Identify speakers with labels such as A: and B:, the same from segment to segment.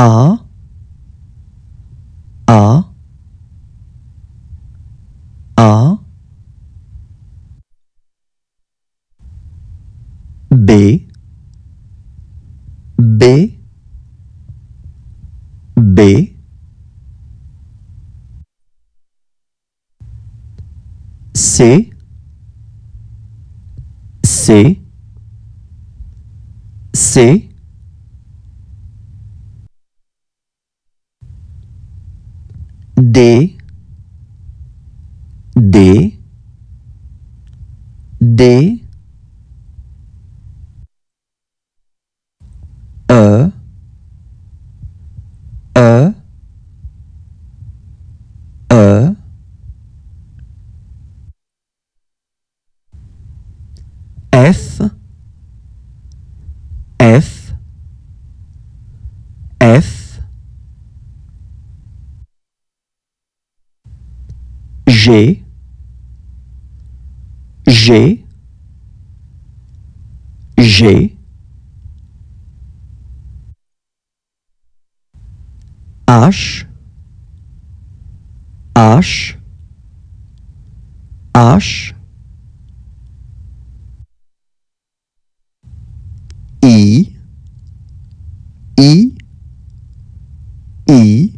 A: A, A, A, B, B, B, C, C, C, D, D, D, E, E, E, F, F, F, G, G, G, H, H, H, I, I, I,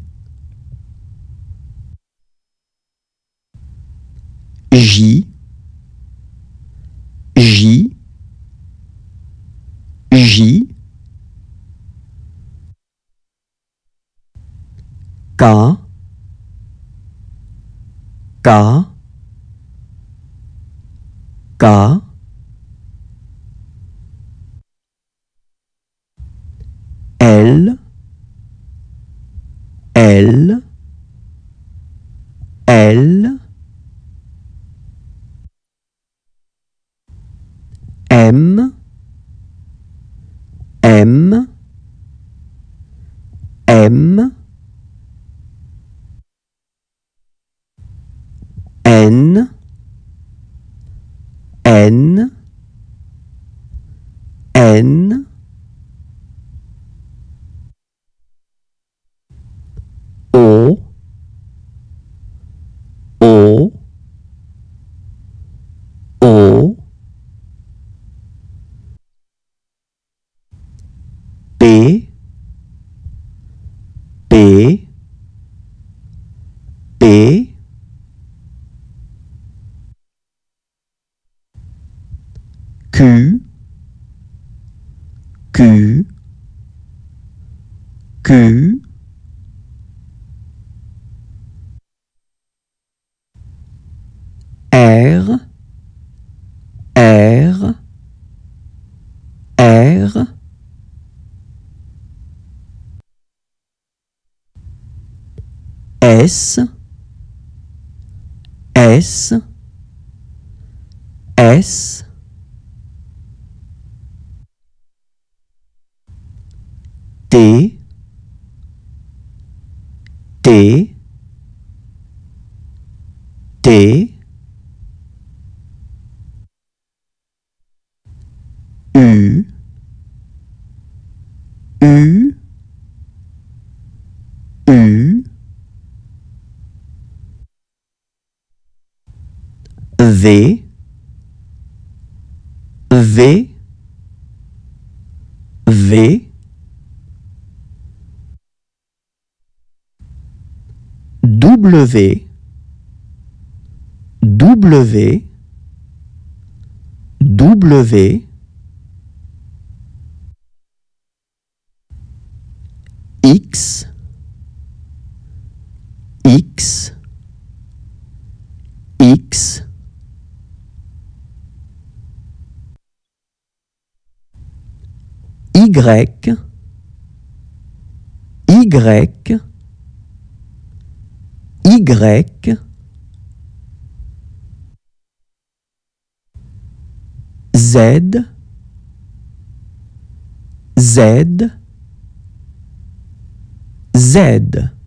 A: J, J, J, K, K, K, L, L, L, M, M, M, N, N, N, O, O, O, P, P, P, Q, Q, Q, R, R, R, S, S, S, T, T, T, U, U, U, V, V, V, W, W, W, X, X, X, Y, Y, Y, Z, Z, Z.